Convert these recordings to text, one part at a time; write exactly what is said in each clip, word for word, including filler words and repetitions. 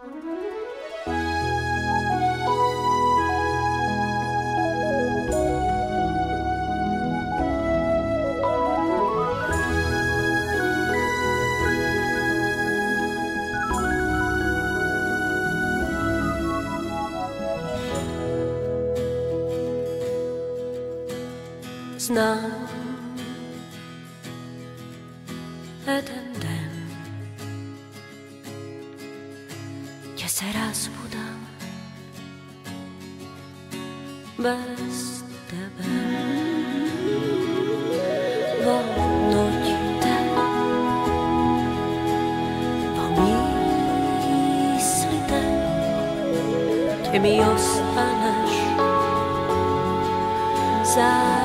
Znam jeden den, že se rozbudám bez tebe. Vo noći te, vo misli te, gdje mi ostaneš za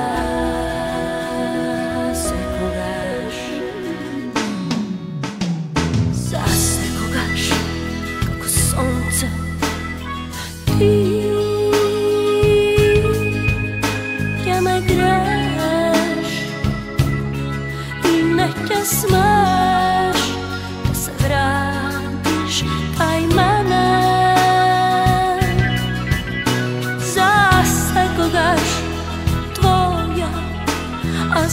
ti gdje me greš i neke smeš da se vratiš pa i mene zase kogaš tvoja, a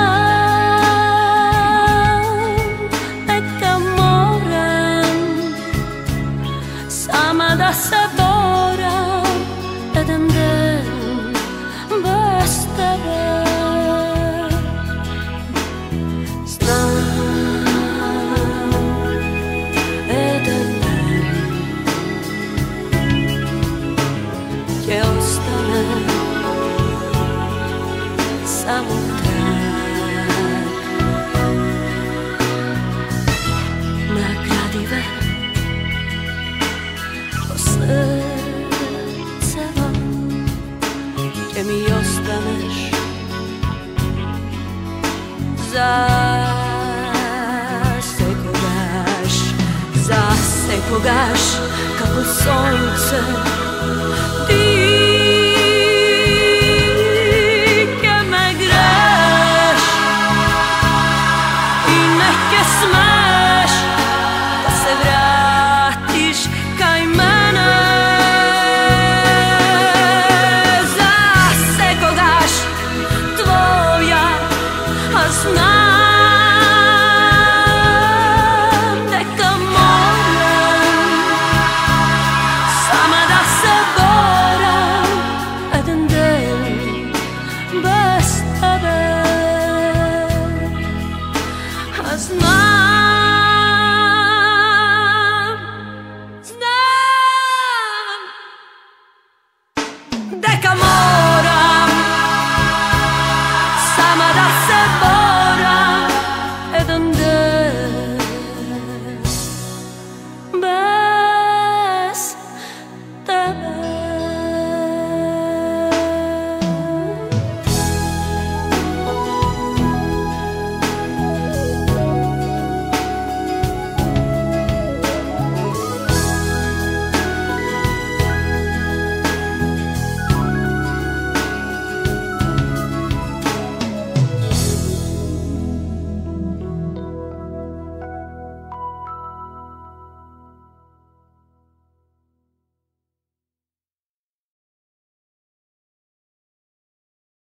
znam neka moram sama da se jedan den bez tebe. Znam jedan den gdje ostane samo trag nagradive posle gdje mi ostaneš zase kogaš, zase kogaš kako sonce. Ti